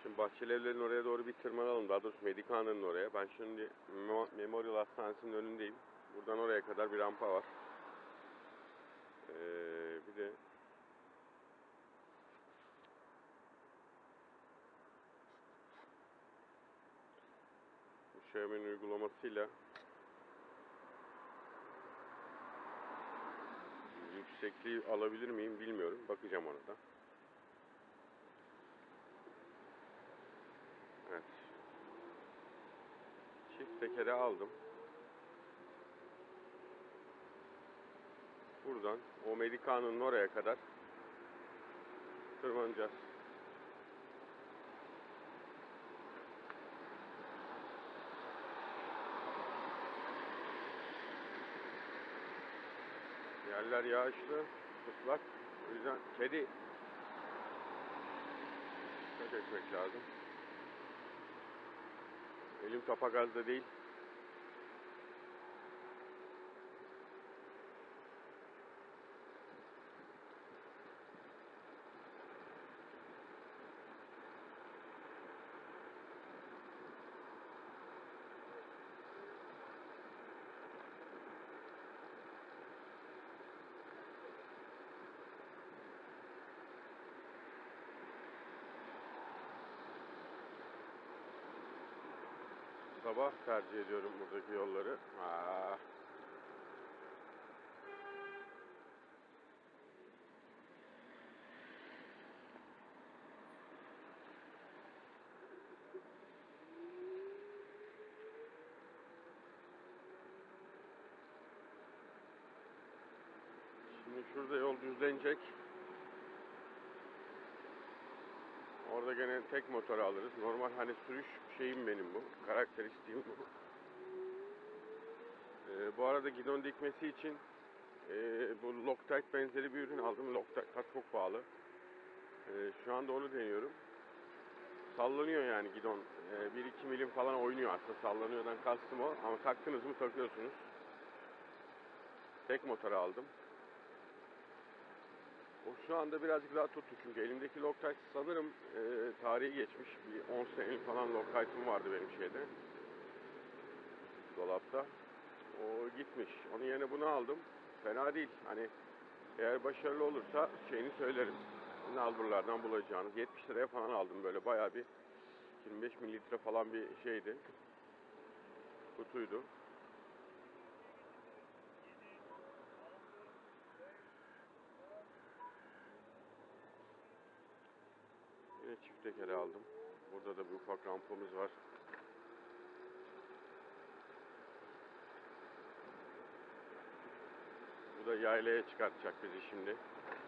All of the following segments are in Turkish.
Şimdi Bahçelievlerin oraya doğru bir tırmanalım. Daha doğrusu Medikana'nın oraya. Ben şimdi Memorial Hastanesi'nin önündeyim. Buradan oraya kadar bir rampa var. Bir de Xiaomi'nin uygulamasıyla yüksekliği alabilir miyim bilmiyorum. Bakacağım ona da. Evet. Çift tekere aldım. Buradan o Medikana'nın oraya kadar tırmanacağız. Yerler yağışlı, ıslak. O yüzden kedi dikkat etmek lazım. Elim tapagazda değil. Sabah tercih ediyorum buradaki yolları. Şimdi şurada yol düzlenecek. Orada gene tek motor alırız. Normal hani sürüş şeyim benim bu. Karakteristiğim bu. Bu arada gidon dikmesi için bu Loctite benzeri bir ürün aldım. Loctite çok pahalı. Şu anda onu deniyorum. Sallanıyor yani gidon. 1-2 milim falan oynuyor aslında. Sallanıyordan kastım o. Ama taktınız mı takıyorsunuz. Tek motor aldım. O şu anda birazcık daha tuttu çünkü elimdeki Loctite sanırım tarihi geçmiş. Bir 10 senelik falan Loctite'ım vardı benim şeyde. Dolapta. O gitmiş. Onun yerine bunu aldım. Fena değil. Hani eğer başarılı olursa şeyini söylerim. Nalburlardan bulacağınız. 70 liraya falan aldım böyle. Bayağı bir 25 mililitre falan bir şeydi. Kutuydu. Yine çift tekeri aldım. Burada da bir ufak rampamız var. Bu da yaylaya çıkartacak bizi şimdi.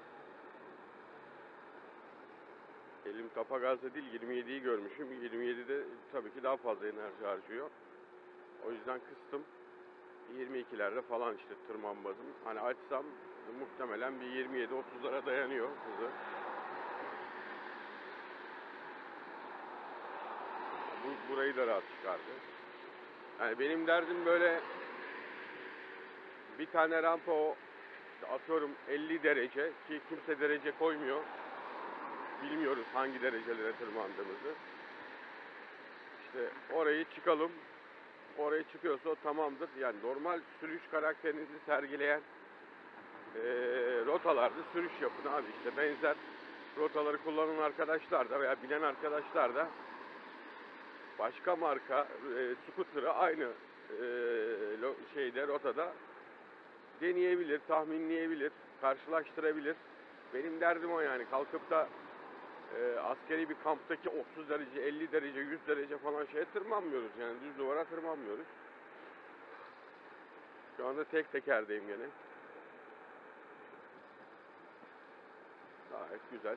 Elim tapagazda değil 27'yi görmüşüm. 27'de tabii ki daha fazla enerji harcıyor. O yüzden kıstım. 22'lerde falan işte tırmanmadım. Hani açsam muhtemelen bir 27-30'lara dayanıyor hızı. Burayı da rahat çıkardı. Yani benim derdim böyle bir tane rampa o atıyorum 50 derece ki kimse derece koymuyor. Bilmiyoruz hangi derecelere tırmandığımızı. İşte orayı çıkalım. Oraya çıkıyorsa o tamamdır. Yani normal sürüş karakterinizi sergileyen rotalarda sürüş yapın abi. İşte benzer rotaları kullanan arkadaşlar da veya bilen arkadaşlar da başka marka scooter'ı aynı rotada deneyebilir, tahminleyebilir, karşılaştırabilir. Benim derdim o yani. Kalkıp da askeri bir kamptaki 30 derece, 50 derece, 100 derece falan şeye tırmanmıyoruz. Yani düz duvara tırmanmıyoruz. Şu anda tek tekerdeyim gene. Gayet güzel.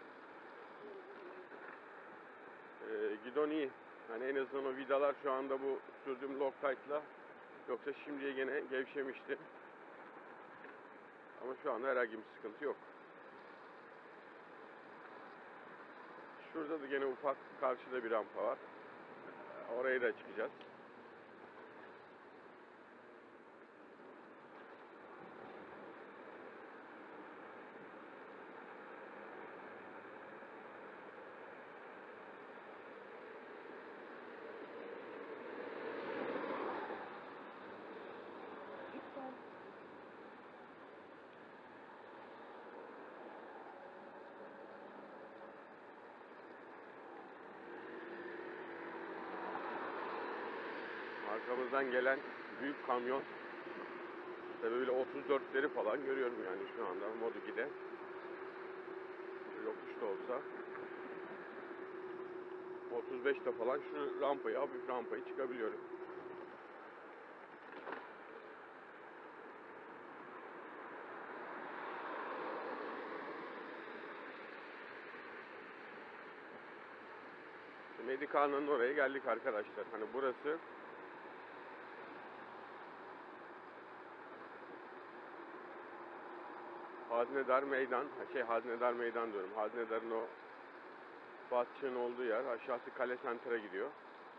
Gidon iyi. Hani en azından o vidalar şu anda bu sürdüğüm Loctite'la, yoksa şimdiye gene gevşemişti. Ama şu anda herhangi bir sıkıntı yok. Şurada da gene ufak karşıda bir rampa var. Oraya da çıkacağız. arkamızdan gelen büyük kamyon sebebiyle 34'leri falan görüyorum yani şu anda Mod 2'de. Yokuş da olsa 35'te falan şu rampayı, hafif rampayı çıkabiliyorum. Medikana'nın oraya geldik arkadaşlar. Hani burası Haznedar Meydan. Haznedar Meydan diyorum. Haznedar'ın o Batçı'nın olduğu yer. Aşağısı Kale Center'a gidiyor.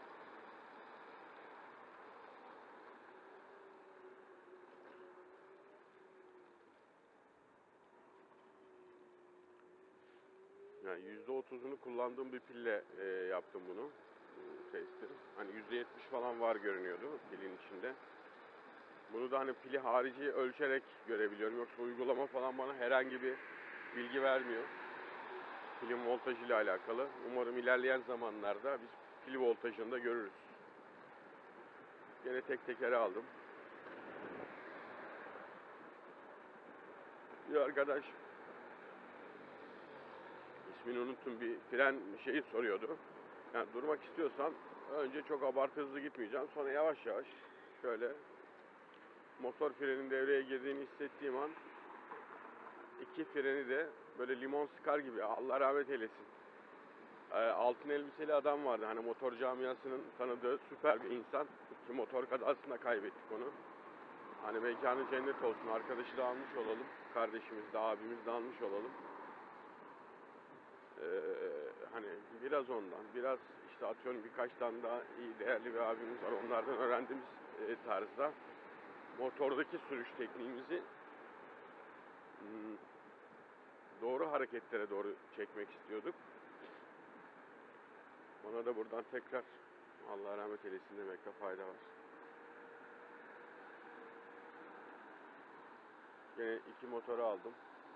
Yani %30'unu kullandığım bir pille yaptım bunu. Testi. Hani %70 falan var görünüyordu pilin içinde. Bunu da hani pili harici ölçerek görebiliyorum. Yoksa uygulama falan bana herhangi bir bilgi vermiyor. Pilin voltajıyla alakalı. Umarım ilerleyen zamanlarda biz pil voltajını da görürüz. Yine tek tekere aldım. Bir arkadaş, ismini unuttum, bir fren şeyi soruyordu. Yani durmak istiyorsan önce çok abartı hızlı gitmeyeceğim. Sonra yavaş yavaş şöyle motor frenin devreye girdiğini hissettiğim an iki freni de böyle limon sıkar gibi, Allah rahmet eylesin. Altın elbiseli adam vardı, hani motor camiasının tanıdığı süper bir insan. İki motor kazasında kaybettik onu. Hani mekanı cennet olsun, arkadaşı da almış olalım. Kardeşimiz de, abimiz de almış olalım. Hani biraz ondan, biraz işte atıyorum birkaç tane daha iyi, değerli bir abimiz var. Onlardan öğrendiğimiz tarzda motordaki sürüş tekniğimizi doğru hareketlere doğru çekmek istiyorduk. Ona da buradan tekrar Allah rahmet eylesin demekte fayda var. Yine iki motoru aldım.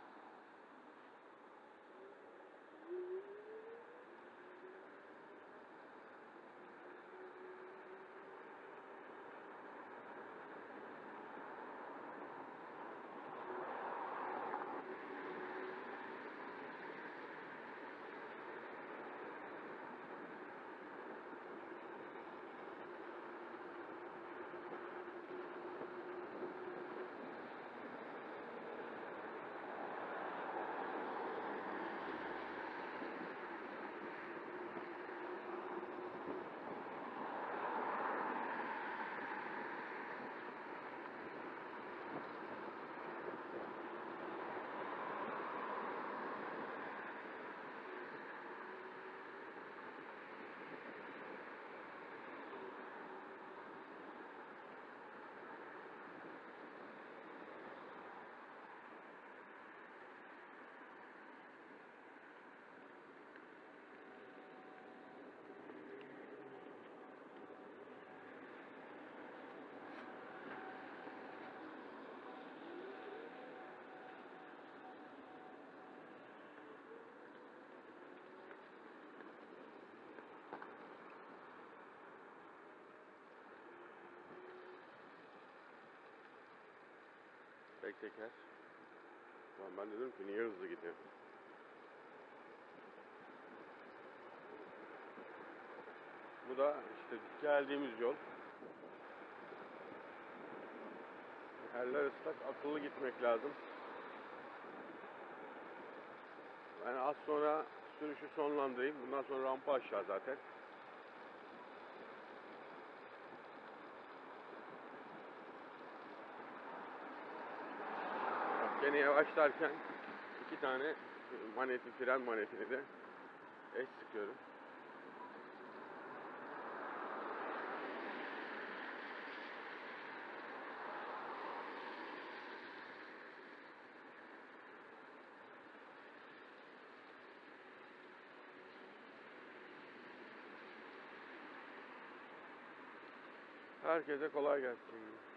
Tek teker. Ben de dedim ki niye hızlı gidiyor? Bu da işte geldiğimiz yol. Yerler ıslak, akıllı gitmek lazım. Ben az sonra sürüşü sonlandırayım. Bundan sonra rampa aşağı zaten. Bak, gene yavaşlarken iki tane fren manetini de eş sıkıyorum. Herkese kolay gelsin.